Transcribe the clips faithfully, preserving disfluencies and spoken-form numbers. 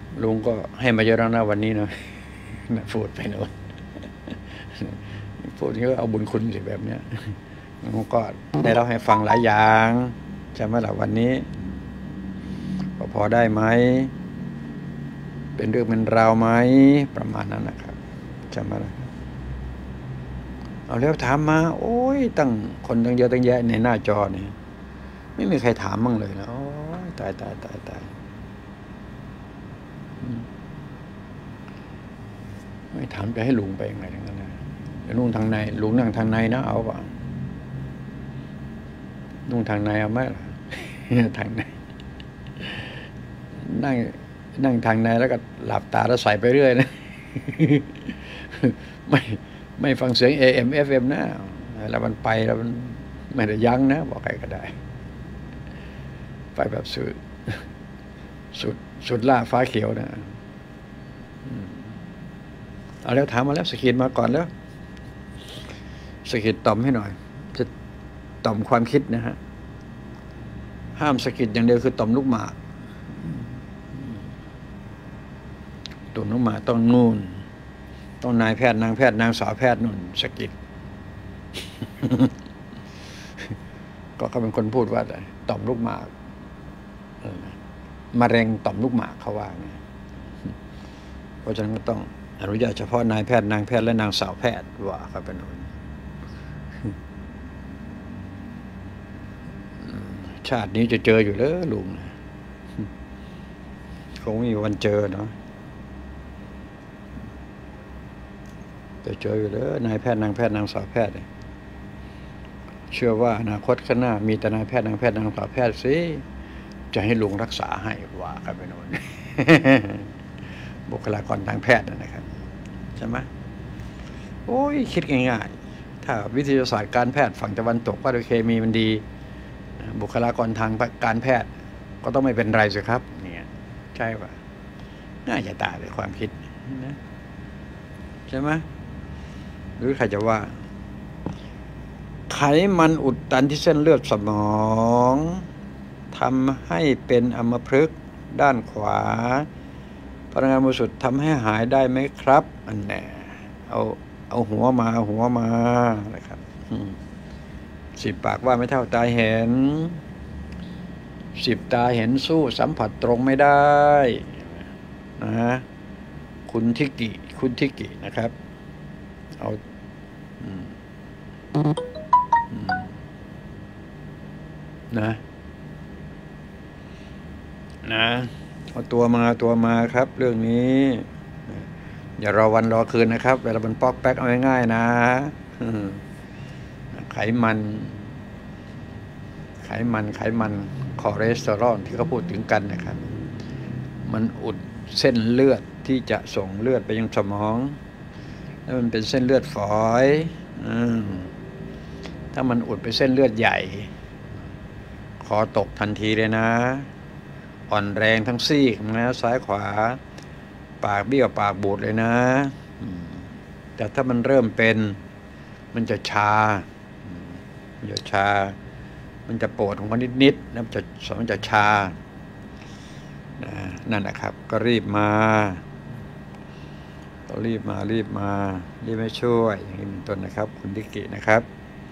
ลุงก็ให้มาเยอะแล้วนะวันนี้เนาะนะพูดไปโน่นพูดก็เอาบุญคุณสิแบบเนี้ยลุงก็ได้เล่าให้ฟังหลายอย่างใช่ไหมล่ะวันนี้พอได้ไหมเป็นเรื่องเป็นราวไหมประมาณนั้นนะครับใช่ไหมล่ะเอาแล้วถามมาโอ้ยตั้งคนตั้งเยอะตั้งแยะในหน้าจอเนี่ยไม่มีใครถามมั่งเลยนะโอ้ยตายตายตายตายไม่ถามจะให้ลุงไปยังไงทั้งนั้นนะลุงทางในลุงนั่งทางในนะเอาป่ะลุงทางในเอาไหมล่ะทางในนั่งนั่งทางในแล้วก็หลับตาแล้วใส่ไปเรื่อยนะไม่ไม่ฟังเสียง เอ เอ็ม เอฟ เอ็ม นะแล้วมันไปแล้วมันไม่ได้ยั้งนะบอกใครก็ได้ไปแบบสุดสุดสุดล่าฟ้าเขียวนะเอาแล้วถามมาแล้วสกิดมาก่อนแล้วสกิดต่อมให้หน่อยจะต่อมความคิดนะฮะห้ามสกิดอย่างเดียวคือต่อมลูกหมากตุ่มลูกหมากต้องนู่นต้องนายแพทย์นางแพทย์นางสาวแพทย์นู่นสกิดก็เขาเป็นคนพูดว่าต่อมลูกหมากมะเร็งต่อมลูกหมากเขาว่าไงเพราะฉะนั้นก็ต้องอนุญาตเฉพาะนายแพทย์นางแพทย์และนางสาวแพทย์ว่าเขาเป็นนู่นชาตินี้จะเจออยู่แล้วลุงคงไม่มีวันเจอเนาะจะเจออยู่แล้วนายแพทย์นางแพทย์นางสาวแพทย์เชื่อว่าอนาคตข้างหน้ามีแต่นายแพทย์นางแพทย์นางสาวแพทย์สิจะให้ลุงรักษาให้ว่ากันไปโน่นบุคลากรทางแพทย์นะครับใช่ไหมโอ้ยคิดง่ายๆถ้าวิทยาศาสตร์การแพทย์ฝั่งตะวันตกว่าโดยเคมีมันดีบุคลากรทางการแพทย์ก็ต้องไม่เป็นไรสิครับเนี่ยใช่ป่ะน่าจะตายเลยความคิดนะใช่ไหมหรือใครจะว่าไขมันอุดตันที่เส้นเลือดสมองทำให้เป็นอัมพฤกษ์ด้านขวาพลังงานบริสุทธิ์ทำให้หายได้ไหมครับอันแน่เอาเอาหัวมาเอาหัวมานะครับสิบปากว่าไม่เท่าตาเห็นสิบตาเห็นสู้สัมผัสตรงไม่ได้นะคุณทิกิคุณทิกินะครับเอานะนะเอาตัวมาตัวมาครับเรื่องนี้อย่ารอวันรอคืนนะครับเวลามันปอกแป๊กเอาง่ายๆนะไขมันไขมันไขมันคอเลสเตอรอลที่เขาพูดถึงกันนะครับมันอุดเส้นเลือดที่จะส่งเลือดไปยังสมองแล้วมันเป็นเส้นเลือดฝอยถ้ามันอุดไปเส้นเลือดใหญ่คอตกทันทีเลยนะอ่อนแรงทั้งซี่นะซ้ายขวาปากเบี้ยวปากบูดเลยนะแต่ถ้ามันเริ่มเป็นมันจะชามันจะชามันจะปวดของมันนิดๆแล้วมันจะมันจะชานั่นแหละครับก็รีบมาก็รีบมารีบมารีบไม่ช่วยอย่างนี้เป็นต้นนะครับคุณดิกินะครับ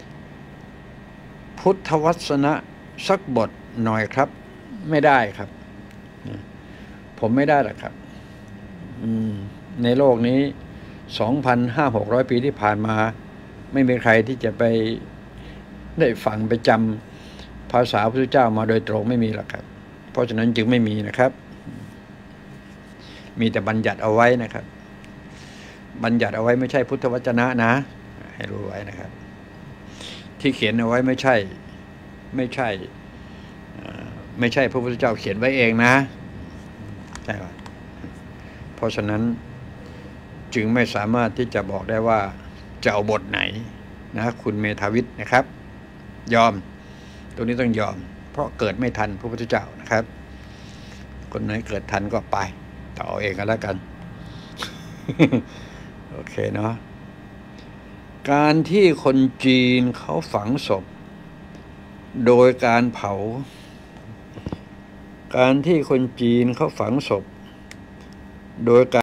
พุทธวจนะสักบทหน่อยครับไม่ได้ครับผมไม่ได้หรอกครับในโลกนี้ สองพันห้าร้อย หกร้อย ปีที่ผ่านมาไม่มีใครที่จะไปได้ฟังไปจำภาษาพระพุทธเจ้ามาโดยตรงไม่มีหรอกครับเพราะฉะนั้นจึงไม่มีนะครับมีแต่บัญญัติเอาไว้นะครับบัญญัติเอาไว้ไม่ใช่พุทธวจนะนะให้รู้ไว้นะครับที่เขียนเอาไว้ไม่ใช่ไม่ใช่ไม่ใช่พระพุทธเจ้าเขียนไว้เองนะใช่ป่ะเพราะฉะนั้นจึงไม่สามารถที่จะบอกได้ว่าจะเอาบทไหนนะคุณเมธาวิทย์นะครับยอมตรงนี้ต้องยอมเพราะเกิดไม่ทันพระพุทธเจ้านะครับคนไหนเกิดทันก็ไปต่อเอาเองกันแล้วกัน โอเคเนาะการที่คนจีนเขาฝังศพโดยการเผาการที่คนจีนเขาฝังศพโดยการ